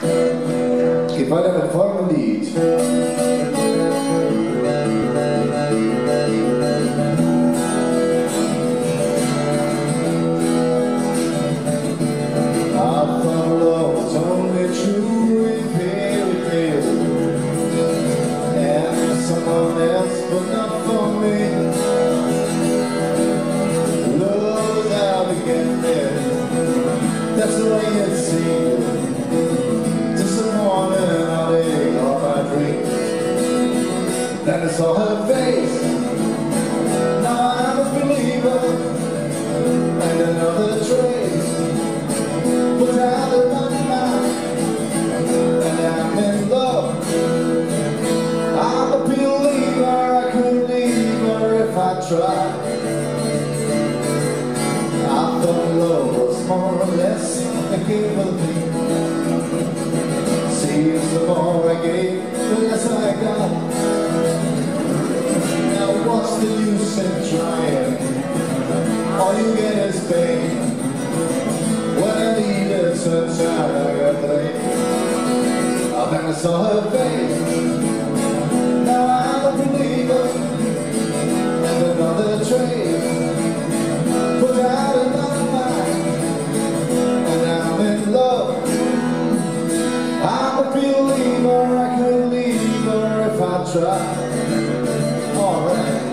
Geht weiter mit folgendem Lied. But not for me. Love is out again there. That's the way it seems. Disappointed and heartache all my dreams. Then I saw her face. Now I'm a believer. And another trace was out of my mind. And I'm in love. I'm a believer. If I tried, I thought love was more or less a give of me. Seems the more I gave, the less I got. Now what's the use in trying? All you get is pain. When I need a sunshine, I got blame. Then I saw her face. Now I'm a believer. Another trace put out of my mind, and I'm in love. I'm a believer. I could leave her if I tried. Alright.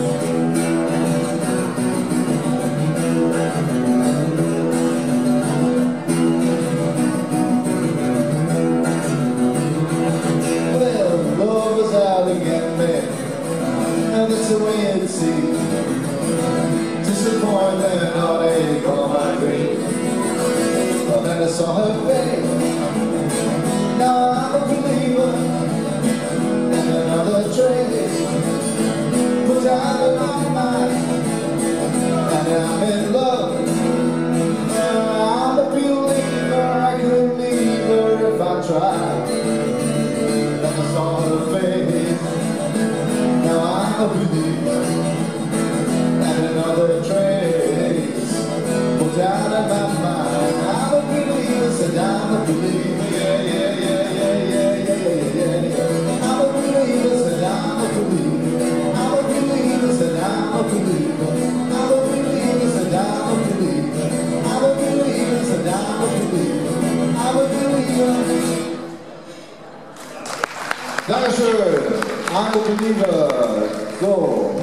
Well, love is out again, man. And that's the way it seems. Disappointment, heartache, all my dreams. Well, then I saw her face. Now I'm a believer. And another trace put out of my mind. And I'm in love. Now I'm a believer. I could leave her if I tried. Then I saw her face. I believe, and another trace put out of my mind. I'm a believer, said I'm a believer, yeah, yeah, yeah, yeah, yeah, yeah, yeah, yeah. I'm a believer, said I'm a believer. I'm a believer, said I'm a believer. I'm a believer, said I'm a believer. I'm a believer, said I'm a believer. I'm a believer. Dankeschön, I'm a believer. So.